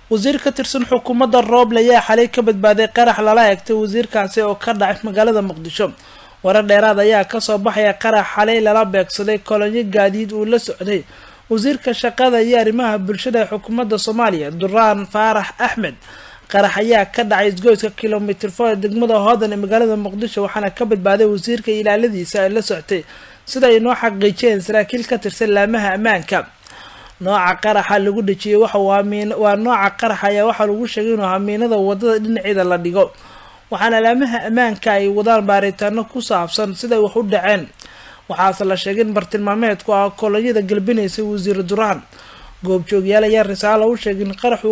wasiir ka tirsan xukuumadda Rooble ayaa xalay ka badbaaday qarax lala eegtay wasiirkaasi oo ka dhacay magaalada Muqdisho. warar dheeraad ayaa ka soo baxaya qarax xalay lala beegsaday kolonyo gaadiid uu la socday wasiirka shaqada iyo arrimaha bulshada ee xukuumadda Soomaaliya Duraan Faarax Axmed. qarax ayaa ka dhacay isgoyska kilomitir 4 degmada Hoodan ee magaalada Muqdisho waxaana ka badbaaday wasiirka ilaaladiisa ee la socday sida ay noo xaqiijiyeen saraakiil ka tirsan laamaha ammaanka. nooca qaraxa lagu dhajiyay waa nooca qarax ayaa waxa lagu sheegay inuu hamiinada wadada dhinaceeda la dhigo waxaana laamaha ammaanka ay wadaan baaritaano ku saabsan sida wax u dhaceen. waxaase la sheegay in bartilmaameedku ah kolonyada galbinaysa wasiir Duraan. goobjoogyaal ayaa risaalo u sheegay in qaraxu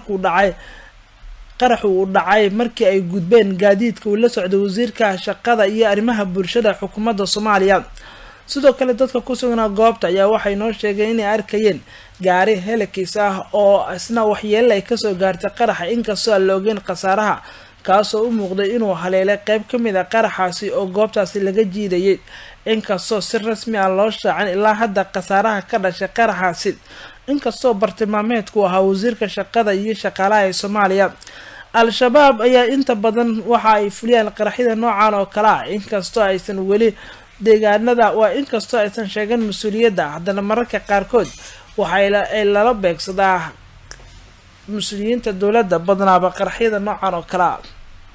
uu dhacay markii ay gudbeen gaadiidka uu la socday wasiirka shaqada iyo arrimaha bulshada xukuumadda Soomaaliya. sidoo kale dadka ku sugan goobta ayaa waxay noo sheegeen inay arkayeen gaari helikis ah oo isna waxyeello ay kasoo gaartay qaraxa inkastoo aan la ogeyn khasaaraha kaasoo u muuqday inuu haleelay qayb ka mid ah qaraxaasi oo goobtaasi laga jiidayay inkastoo si rasmi ah loo shaacin ilaa hadda khasaaraha ka dhashay qaraxaasi inkastoo bartilmaameedku ahaa wasiirka shaqada iyo shaqaalaha ee Soomaaliya. al-shabaab ayaa inta badan waxa ay fuliyaan qaraxyada noocan oo kale ah inkastoo aysan weli deegaanada inkastoo aysan sheegan mas'uuliyadda haddana mararka qaarkood waxay lala beegsadaa mas'uuliyiinta dowladda badanaaba qaraxyada noocan oo kale ah.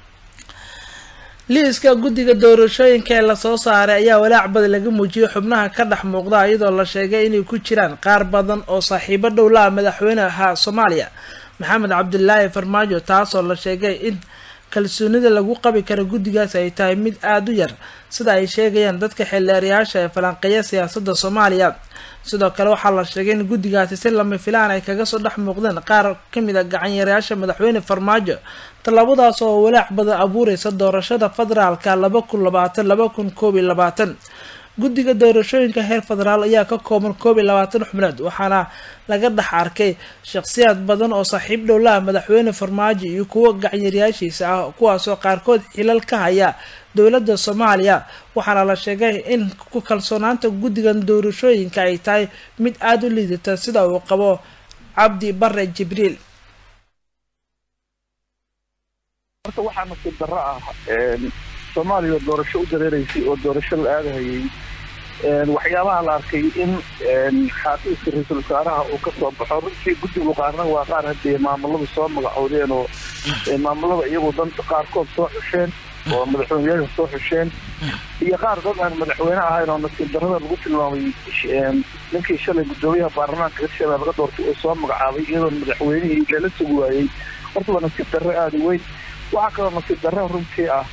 liiska guddiga doorashooyinka ee la soo saaray ayaa walaac badan laga muujiyay xubnaha ka dhex muuqda iyadoo la sheegay inay ku jiraan qaar badan oo saaxiibo dhow la madaxweynaha Soomaaliya Maxamed Cabdullaahi Farmaajo taasoo la sheegay in kalsoonida lagu qabi karo guddigaas ay tahay mid aad u yar sida ay sheegayaan dadka xildhibaanayaasha ee falanqeeya siyaasadda Soomaaliya. sidoo kale waxaa la sheegay in guddigaasi si lama filaan ay kaga soo dhex muuqdeen qaar ka mid ah gacan-yarayaasha madaxweyne Farmaajo talaabadaas oo walaac badan abuuraysa doorashada federaalka 2020-2021. guddiga doorashooyinka heer federaal ayaa ka kooban 21 xubnood waxaana laga dhex arkay shakhsiyaad badan oo saaxiib dhow la madaxweyne Farmaajo iyo kuwa gacan-yarayaashiisa ah kuwaasoo qaarkood xilal ka haya dowladda Soomaaliya. waxaana la sheegay in ku kalsoonaanta guddigan doorashooyinka ay tahay mid aad u liidata sida uu qabo Cabdi Barre Jibriil. waxaa nasiib darro ah Soomaaliya doorasho u dareereysay oo doorasho la aadayay waxyaabaha la arkay in xafiiska ra'iisul wasaaraha uu ka soo baxo runtii guddiga qaarna waa qaar hadda maamulada soo magacoodeen oo maamulada iyagu danta qaarkood soo xusheen oo madaxweynaha soo xusheen iyo qaar dad aan madaxweyne ahayn oo nasiib darrada lagu tilmaamay ninkii shalay gudoomiyaha baarlamaanka Hirshabelle laga doortay oo soo magacaabay iyadoo madaxweynihii lala sugi waayay horta waa nasiib darro aad u weyn. waxaa kaloo nasiib darro runtii ah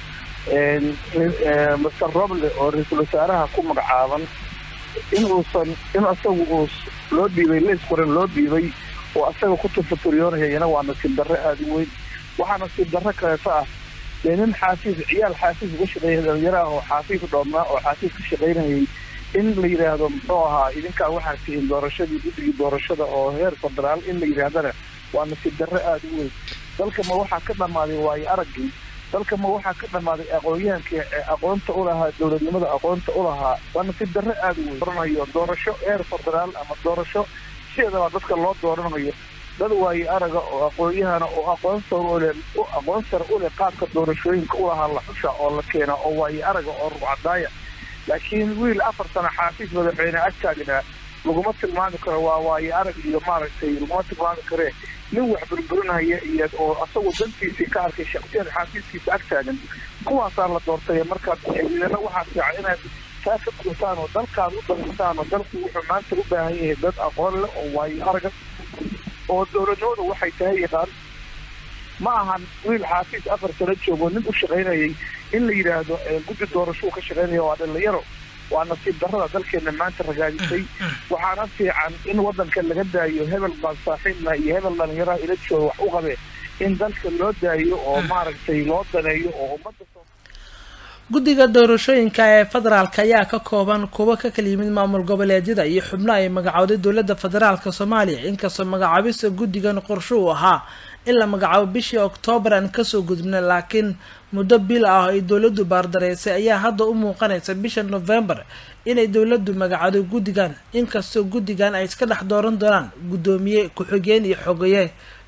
Mr. Rooble oo ra'iisul wasaaraha ku magacaaban in asagu loo dhiibay leys qoran loo dhiibay oo asaga ku tafaturiyoonayna waa nasiib darro aad u weyn. waxaa nasiib darro kaleeto ah nin ciyaal xafiis uga shaqeeya dhalinyaraha oo xafiis dhoobnaa oo xafiis ka shaqeynayay in la yiraahdo muxuu ahaa idinkaa waxaa tihiin doorashadii guddigii doorashada oo heer federaal in la yiraahdana waa nasiib darro aad u weyn. dalka ma waxaa ka dhamaaday waayo araggii dalka ma waxaa ka dhamaaday aqoonyahankii aqoonta u lahaa dowladnimada aqoonta u lahaa waa nasiib darro aad u weyn. dooranayo doorasho heer federaal ama doorasho sideedaba dadka loo dooranayo dad waayo araga oo aqoonyahana oo aqoon sare u leh qaabka doorashooyinka u lahaa la xusha oo la keena oo waayo araga oo ruucadaaya. laakiin wiil 4 sano xafiis madaxweyne agtaagnaa laguma tilmaami karo waa waayo arag iyo maaragtay laguma tilmaami karee nin wax burburinaya iyo oo asagoo dantiisii ka arkay shakhsiyad xafiiskiisa agtaagan kuwaasaa la doortay. markaad xildhibaano waxaa fiican inaad taa ka guurtaan oo dalkaad u dantaan oo dalku wuxuu maanta u baahan yahay dad aqoon leh oo waayo araga oo dowladnimadu waxay tahay yaqaan ma ahan wiil xafiis 4 sano joogo nin u shaqeynayay in la yiraahdo guddi doorasho ka shaqeynaya waa dhalinyaro. waa nasiib darrada dalkeena maanta ragaadisay. waxaana fiican in wadanka laga daayo hebel baa saaxiibna iyo hebel dhalinyaraha ila jooga wax u qabe in dalka loo daayo oo maaragtay loo daneeyo oo ummadda guddiga doorashooyinka ee federaalka ayaa ka kooban kuwa ka kala yimid maamul goboleedyada iyo xubno ay magacowday dowladda federaalka Soomaaliya inkastoo magacaabista guddigan qorshe uu ahaa in la magacaabo bishii Oktoobar aan kasoo gudubnay laakiin muddo bil ah ay dowladdu baardareysay ayaa hadda u muuqanaysa bisha November inay dowladdu magacowday guddigan inkastoo guddigan ay iska dhex dooran doonaan gudoomiye ku-xigeen iyo xogeeye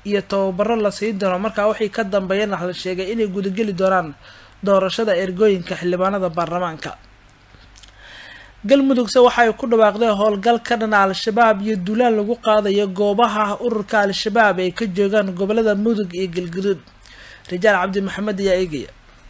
iyo tababaro la siin doono markaa wixii ka dambeeyana la sheegay inay gudageli doonaan doorashada ergooyinka xildhibaanada baarlamaanka. galmudugse waxay ku dhawaaqdeen howlgal ka dhan al-shabaab iyo duulaan lagu qaadayo goobaha ururka al-shabaab ay ka joogaan gobolada mudug iyo galgaduud. rijaal cabdi maxamed ayaa eegaya.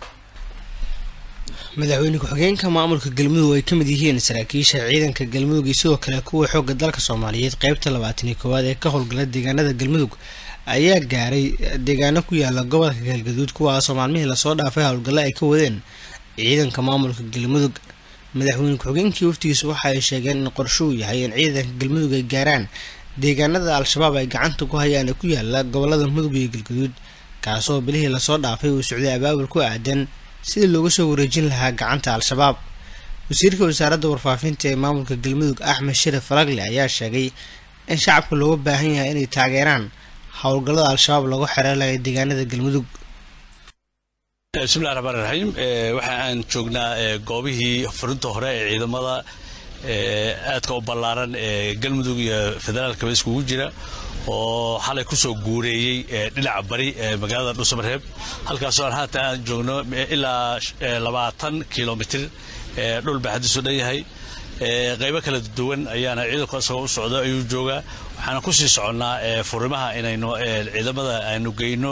madaxweyne ku-xigeenka maamulka galmudug ay kamid yihiin saraakiisha ciidanka galmudug iyo sidoo kale kuwa xooga dalka Soomaaliyeed qaybta 21 ee ka howlgala deegaanada galmudug ayaa gaaray deegaano ku yaala gobolka galgaduud kuwaas oo maalmihii la soo dhaafay howlgalo ay ka wadeen ciidanka maamulka galmudug. madaxweyne ku-xigeenkii waftigiisu waxa ay sheegeen in qorshuhu yahay in ciidanka galmudug ay gaaraan deegaanada al-shabaab ay gacanta ku hayaan ee ku yaala gobolada mudug iyo galgaduud kaasoo bilihii la soo dhaafay uu socday abaabul ku aadan sidii looga soo wareejin lahaa gacanta al-shabaab. wasiirka wasaaradda warfaafinta ee maamulka galmudug Axmed Sharaf Falagle ayaa sheegay in shacabka looga baahan yahay inay taageeraan howlgallada al-shabaab lagu xereelay deegaanada galmudug. bismillaahir rahmaanir rahiim waxa aan joognaa goobihii furinta hore ee ciidamada aadka u ballaaran ee galmudug iyo federaalka iskugu jira oo xalay ku soo guureeyay dhinaca bari ee magaalada Dhuusamareeb halkaas oo haatan aan joogno ilaa 20 kilomitir dhul baaxadiisu dheeyahay qaybo kala duwan ayaana ciidanka soo u socdo ayuu joogaa. waxaan ku sii soconaa furimaha inaynu ciidamada aynu geyno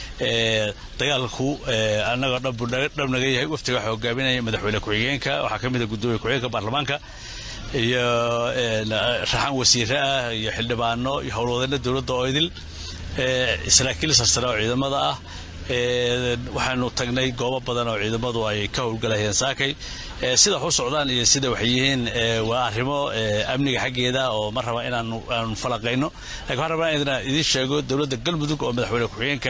dagaalku anaga dhabnaga yahay. waftiga waxa hogaaminaya madaxweyne ku-xigeenka waxaa kamid ah gudoomiye ku-xigeenka baarlamaanka iyo raxan wasiire ah iyo xildhibaano iyo howlwadeenada dowladda oo idil saraakiil sarsare oo ciidamada ah. waxaanu tagnay goobo badan oo ciidamadu ay ka howlgalayeen saakay sida wax u socdaan iyo sida wax yihiin waa arrimo amniga xaggeeda oo ma raba inaan falaqayno laakiin waxaan rabaa inaan idin sheego dowladda galmudug oo madaxweyne ku-xigeenka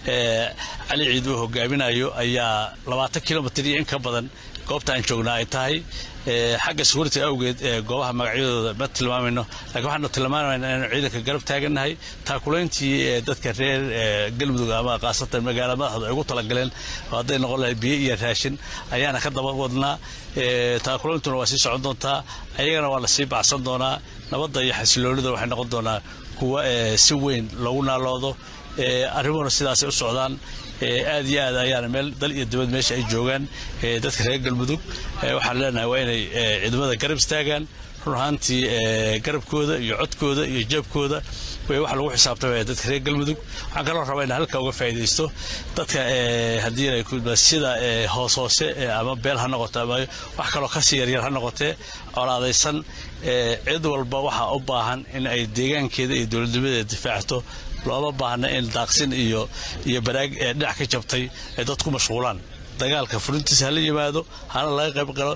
cali ciid uu hogaaminayo ayaa 20 kilomitir iyo in ka badan goobta aan joognaa ay tahay. xagga suurta awgeed goobaha magacyadooda ma tilmaamayno laakiin waxaanu tilmaamaynaa in ciidanka garab taaganahay taakulayntii dadka reer galmudug ama qaasatan magaalada madaxda ay ugu talagaleen haday noqon lahayd biyo iyo raashin ayaana ka daba wadnaa. taakulaintuna waa sii socon doontaa ayagana waa la sii bacsan doonaa. nabadda iyo xasiloonida waxay noqon doonaa kuwa si weyn loogu naaloodo. arrimuhuna sidaas ay u socdaan aad iyo aad ayaana meel dal iyo dibad meesha ay joogaan dadka reer galmudug waxaan leenahay waa inay ciidamada garab istaagaan run ahaantii garabkooda iyo codkooda iyo jeebkooda way wax lagu xisaabtamaya dadka reer galmudug. waxaan kaloo rabaa in halka uga faa'iideysto dadka haddii ay ku sida hoose ama beel ha noqoto ama wax kaloo ka sii yar ha noqotee colaadaysan cid walba waxa u baahan in ay deegaankeeda iyo dowladnimadeeda difaacto. looma baahna in daaqsin iyo baraag dhinac ka jabtay ay dadku mashquulaan. dagaalka fulintiisa hala yimaado hana laga qayb galo.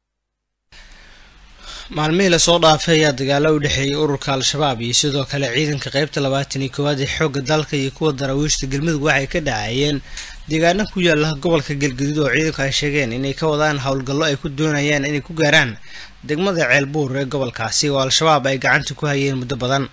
maalmihii la soo dhaafay ayaa dagaalo u dhexeeyay ururka al-shabaab iyo sidoo kale ciidanka qaybta 21 ee xooga dalka iyo kuwa daraawiishta galmudug waxay ka dhacayeen deegaano ku yaala gobolka galgaduud oo ciidanku ay sheegeen inay ka wadaan howlgallo ay ku doonayaan inay ku gaaraan degmada ceelbuur ee gobolkaasi oo al-shabaab ay gacanta ku hayeen muddo badan.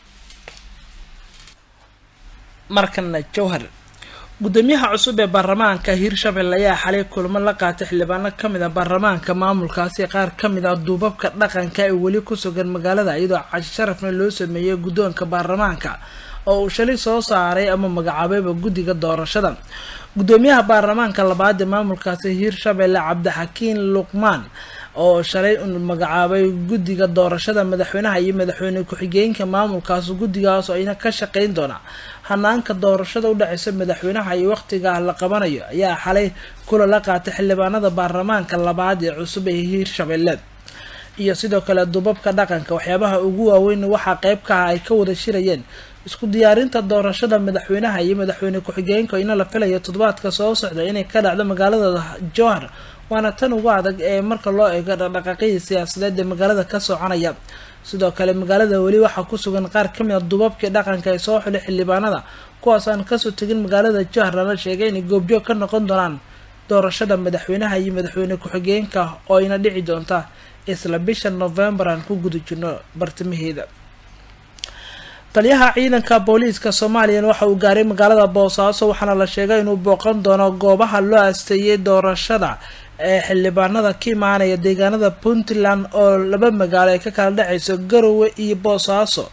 markana jawhar gudoomiyaha cusub ee baarlamaanka Hirshabelle ayaa xalay kulamo la qaatay xildhibaano kamid ah baarlamaanka maamulkaasi qaar kamid ah duubabka dhaqanka ee wali ku sugan magaalada iyadoo cashi sharafna loo sameeyay gudoonka baarlamaanka oo uu shalay soo saaray ama magacaabayba guddiga doorashada. gudoomiyaha baarlamaanka labaad ee maamulkaasi Hirshabelle Cabdixakiin Luqmaan oo shalay uu magacaabay guddiga doorashada madaxweynaha iyo madaxweyne ku-xigeenka maamulkaas guddigaas oo ina ka shaqeyn doona hanaanka doorashada u dhacaysa madaxweynaha iyo waqtiga la qabanayo ayaa xalay kula la qaatay xildhibaanada baarlamaanka labaad ee cusub ee Hirshabelle iyo sidoo kale duubabka dhaqanka. waxyaabaha ugu waaweyn waxa qayb ka ah ay ka wada shirayeen isku diyaarinta doorashada madaxweynaha iyo madaxweyne ku-xigeenka in la filayo toddobaadka soo socda inay ka dhacdo magaalada Jowhar waana tan ugu adag ee marka loo eego dhaqdhaqaaqyada siyaasadeed ee magaalada ka soconaya. sidoo kale magaalada wali waxa ku sugan qaar kamid ah duubabka dhaqanka ee soo xulay xildhibaanada kuwaas aan ka soo tagin magaalada Jowhar la sheegay in goobjoog ka noqon doonaan doorashada madaxweynaha iyo madaxweyne ku-xigeenka oo ina dhici doonta isla bisha November aan ku guda jirno bartamaheeda. taliyaha ciidanka booliiska Soomaaliya waxa uu gaaray magaalada Boosaaso waxaana la sheegay inuu booqan doono goobaha loo asteeyay doorashada ee xildhibaanada ka imaanaya deegaanada Puntland oo laba magaalo ay ka kala dhacayso Garowe iyo Boosaaso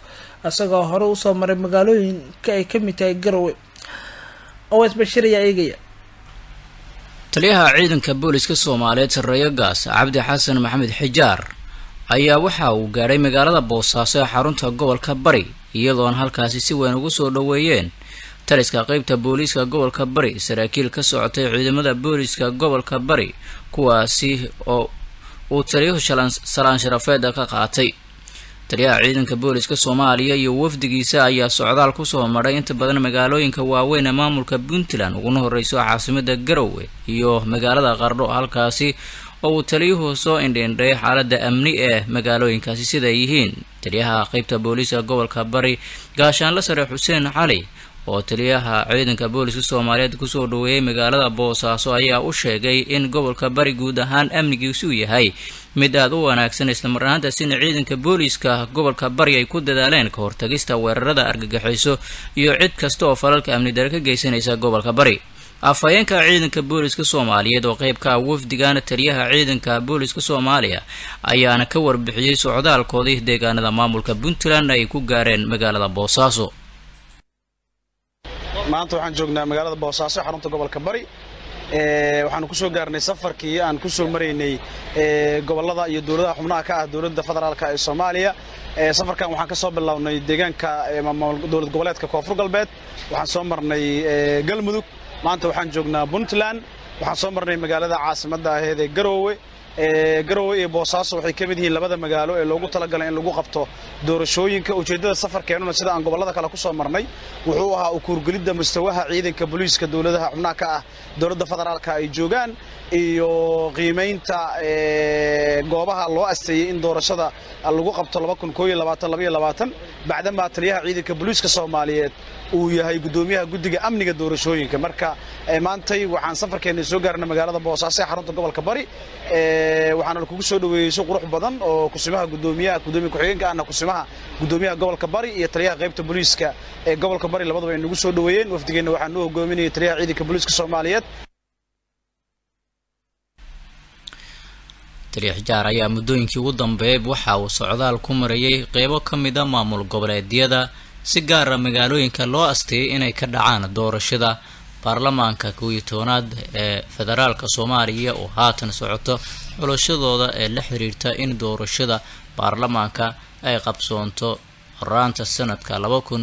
isagoo hore usoo maray magaalooyinka ay ka mid tahay Garowe. Aways Bashir ayaa eegaya. taliyaha ciidanka booliska Soomaaliyeed Sarreeyo Gaas Cabdi Xasan Maxamed Xijaar ayaa waxa uu gaaray magaalada Boosaaso ee xarunta gobolka Bari iyadoo halkaasi si weyn ugu soo dhaweeyeen taliska qaybta booliska gobolka Bari saraakiil ka socotay ciidamada booliska gobolka Bari kuwaasi oo uu taliyuhu salaan sharafeed ka qaatay. taliyaha ciidanka booliska Soomaaliya iyo wafdigiisa ayaa socdaal ku soo maray inta badan magaalooyinka waaweyn ee maamulka Puntland ugu horeyso caasimada Garowe iyo magaalada Qardho halkaasi oo uu taliyuhu soo indheendhay xaaladda amni ee magaalooyinkaasi sida ay yihiin. taliyaha qaybta booliska gobolka Bari Gaashaanle Sare Xuseen Cali oo taliyaha ciidanka booliska Soomaaliyeed ku soo dhaweeyay magaalada Boosaaso ayaa u sheegay in gobolka Bari guud ahaan amnigiisu yahay mid aad u wanaagsan isla markaana ciidanka booliska gobolka Bari ay ku dadaaleen ka hortagista weerarada argagixiso iyo cid kasta oo falalka amni darro ka geysanaysa gobolka Bari. afhayeenka ciidanka booliska Soomaaliyeed oo qayb ka ah wafdigaana taliyaha ciidanka booliska Soomaaliya ayaana ka warbixiyay socdaalkoodii deegaanada maamulka Puntland ay ku gaareen magaalada Boosaaso. maanta waxaan joognaa magaalada Boosaaso xarunta gobolka Bari waxaan ku soo gaarnay safarkii aan ku soo mareynay gobolada iyo dawladaha xubnaha ka ah dawladda federaalka ee Soomaaliya. safarkan waxaan ka soo bilownay deegaanka dawlad goboleedka Koonfur Galbeed, waxaan soo marnay Galmudug, maanta waxaan joognaa Puntland, waxaan soo marnay magaalada caasimadda ah ee Garowe. Garowe iyo Boosaaso waxay ka mid yihiin labada magaalo ee loogu talagalay in lagu qabto doorashooyinka. ujeedada safarkeena sida aan gobolada kale ku soo marnay wuxuu ahaa ukuurgelidda mustawaha ciidanka booliska dawladaha xubnaha ka ah dawladda federaalka ay joogaan iyo qiimeynta goobaha loo asteeyay in doorashada lagu qabto 2022 bacdama taliyaha ciidanka booliska Soomaaliyeed uu yahay gudoomiyaha guddiga amniga doorashooyinka. marka maantay waxaan safarkeena soo gaarnay magaalada Boosaaso ee xarunta gobolka Bari waxaana lagu soo dhaweeyay si qurux badan oo kusimaha gudoomiyaha ku-xigeenka ahna kusimaha gudoomiyaha gobolka Bari iyo taliyaha qaybta booliska ee gobolka Bari labadaba ay nagu soo dhaweeyeen. wafdigeena waxaan u hogaaminayay taliyaha ciidanka booliska Soomaaliyeed. taliyaha Xijaar ayaa muddooyinkii ugu dambeeyay waxa uu socdaal ku marayay qaybo ka mid ah maamul goboleedyada si gaar ah magaalooyinka loo asteeyay inay ka dhacaan doorashada baarlamaanka 11aad ee federaalka Soomaaliya oo haatan socoto xulashadooda ee la xiriirta in doorashada baarlamaanka ay qabsoonto raanta sanadka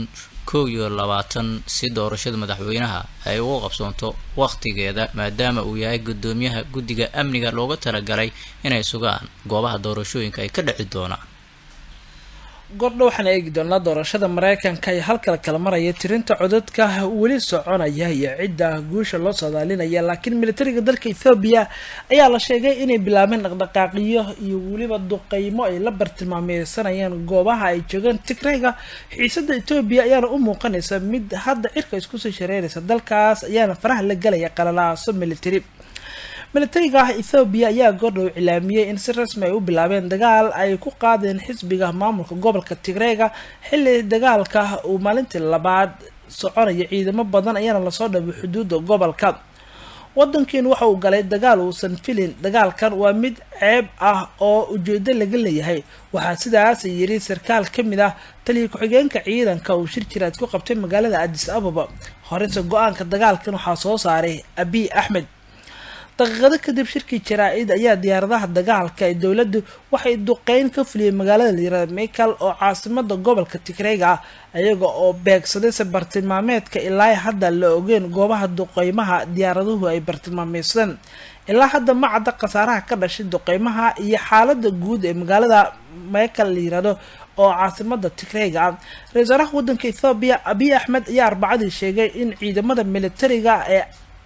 2021 si doorashada madaxweynaha ay ugu qabsoonto waqtigeeda maadaama uu yahay gudoomiyaha guddiga amniga looga talagalay inay sugaan goobaha doorashooyinka ay ka dhici doonaan. gordho waxaan eegi doonaa doorashada Mareykanka ay halka kala maraya tirinta codadka weli soconaya iyo cidda guusha loo saadaalinaya. laakiin militariga dalka Ethiopia ayaa la sheegay inay bilaabeen dhaqdhaqaaqiyo iyo weliba duqeymo ay la bartilmaameedsanayaan goobaha ay joogaan Tigreega. xiisada Ethiopia ayaana u muuqanaysa mid hadda cirka isku soo shareeraysa dalkaas ayaana faraha la galaya qalalaaso militari. militariga Ethiopia ayaa goordhow cilaamiyay in si rasmi ay u bilaabeen dagaal ay ku qaadeen xisbiga maamulka gobolka Tigreega xilli dagaalka uu maalintii labaad soconaya. ciidamo badan ayaana la soo dhaabay xuduudda gobolka. wadankiin waxa uu galay dagaal uusan filin. dagaalkan waa mid ceeb ah oo ujeedo laga leeyahay, waxaa sidaas yiri sarkaal ka mid ah taliya ku-xigeenka ciidanka uu shir jiraad ku qabtay magaalada Addis Ababa. horeysa go'aanka dagaalkan waxaa soo saaray Abiy Ahmed. daqiiqado kadib shirkii jaraa'id ayaa diyaaradaha dagaalka ee dawladdu waxay duqeyn ka fuliyeen magaalada Liirad Meykal oo caasimada gobolka Tigreega ah ayaga oo beegsaday bartilmaameedka ilaa hadda la ogeyn goobaha duqeymaha diyaaraduhu ay bartilmaameedsan. ilaa hadda ma cadda khasaaraha ka dhashay duqeymaha iyo xaaladda guud ee magaalada Meykal Liirado oo caasimada Tigreega ah. Ra'iisul Wasaaraha wadanka Ethiopia Abiy Ahmed ayaa Arbacadii sheegay in ciidamada militariga ee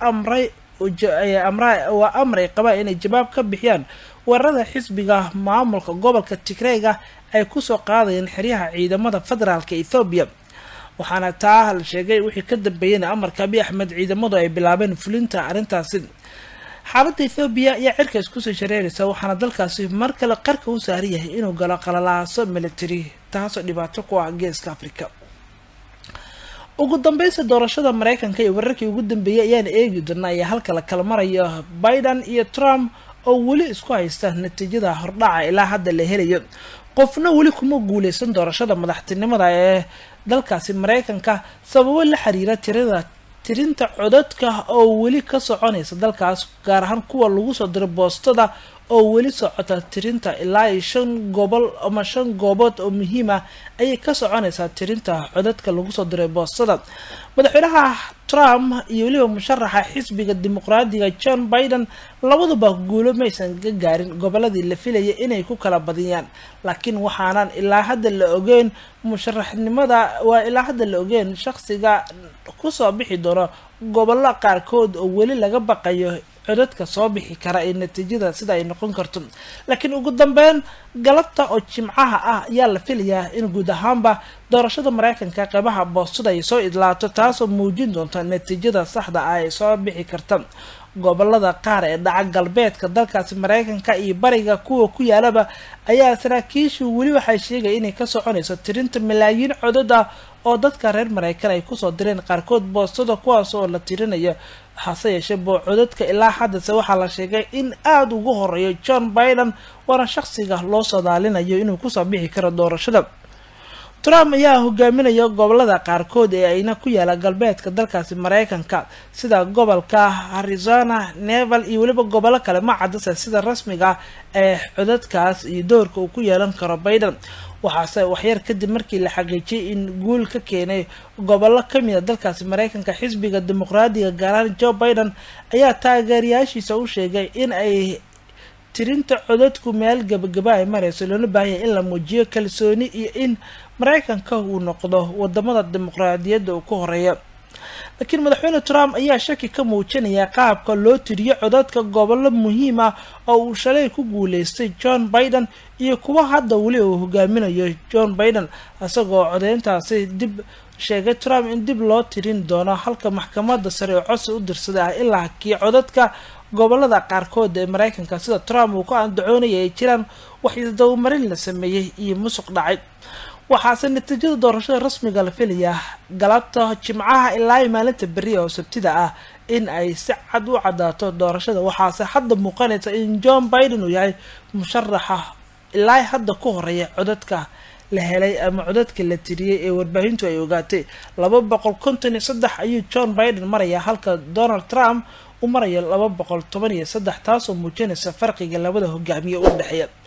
amray qaba inay jawaab ka bixiyaan weerarada xisbiga maamulka gobolka Tigreega ay ku soo qaadeen xiriyaha ciidamada federaalka Ethiopia. waxaana taa la sheegay wixii ka dambeeyay amarka Abiy Ahmed ciidamadu ay bilaabeen fulinta arintaasi. xaaladda Ethiopia ayaa cirka isku soo shareeraysa waxaana dalkaasi mar kale qarka u saariyay inuu galo qalalaaso military taasoo dhibaato ku ah Geeska Afrika. ugu dambaysa doorashada Mareykanka iyo wararkii ugu dambeeyay ayaan eegi doonaa halka la kala marayo Biden iyo Trump oo weli isku haysta natiijada hordhaca ilaa hadda la helayo. qofna weli kuma guuleysan doorashada madaxtinimada ee dalkaasi Mareykanka sababo la xiriira tirinta codadka oo weli ka soconaysa dalkaas, gaar ahaan kuwa lagu soo diray boostada oo weli socota tirinta ilaa 5 gobol ama 5 goobood oo muhiim ah ayay ka soconaysaa tirinta codadka lagu soo diray boostada. madaxweynaha Trump iyo waliba musharaxa xisbiga dimuqraadiga John Biden labaduba guulo maysan ka gaarin goboladii la filayay inay ku kala badiyaan, laakiin waxaanan ilaa hadda la ogeyn musharaxnimada waa ilaa hadda la ogeyn shakhsiga ku soo bixi doona gobollo qaarkood oo weli laga baqayo codadka soo bixi kara ee natiijada sida ay noqon karto. laakiin ugu dambeyn galabta oo jimcaha ah ayaa la filayaa in guud ahaanba doorashada Mareykanka qaybaha boostada ay soo idlaato, taasoo muujin doonta natiijada saxda ah ee soo bixi karta. gobolada qaar ee dhaca galbeedka dalkaasi Mareykanka iyo bariga kuwa ku yaalaba ayaa saraakiishu weli waxay sheegay inay ka soconayso tirinta malaayiin codad ah oo dadka reer Mareykan ay ku soo direen qaarkood boostada, kuwaas oo la tirinayo. hase yeeshee codadka ilaa haddase waxaa la sheegay in aad ugu horeeyo John Biden, waana shakhsiga loo saadaalinayo inuu ku soo bixi karo doorashada. Trump ayaa hogaaminaya gobolada qaarkood ee ayna ku yaala galbeedka dalkaasi Mareykanka sida gobolka Arizona, Nevada iyo waliba gobollo kale ma cadda sida rasmiga ee codadkaas iyo doorka uu ku yeelan karo Biden. waxaase waxyar kadib markii la xaqiijiyay in guul ka keenay gobollo kamid ah dalkaasi Mareykanka xisbiga dimuqraadiga gaar ahaan Joe Biden ayaa taageerayaashiisa u sheegay in ay tirinta codadku meel gabagaba ay marayso, loona baahan in la muujiyo kalsooni iyo in Mareykanka uu noqdo wadamada dimuqraadiyadda uu ku horeeya. laakiin madaxweyne Trump ayaa shaki ka muujinaya qaabka loo tiriyo codadka gobollo muhiim ah oo uu shalay ku guuleystay John Biden iyo kuwa hadda weli uu hogaaminayo John Biden, asagoo codeyntaasi dib sheegay Trump in dib loo tirin doono, halka maxkamadda sare oo codsi u dirsaday ilaa kii codadka gobolada qaarkood ee Mareykanka sida Trump uu ku andacoonayay ay jiraan wax isdabamarin la sameeyay iyo musuq dhacay. waxaase natiijada doorashada rasmiga la filayaa galabta jimcaha ilaa maalinta beri oo sabtida ah in ay si cad u cadaato doorashada. waxaase hadda muuqanaysa in John Biden uu yahay musharaxa ilaa hadda ku horeeya codadka la helay ama codadka la tiriyay ee warbaahintu ay ogaatay. 253 ayuu John Biden maraya, halka Donald Trump uu marayo 213, taasoo muujinaysa farqiga labada hogaamiye u dhaxeeya.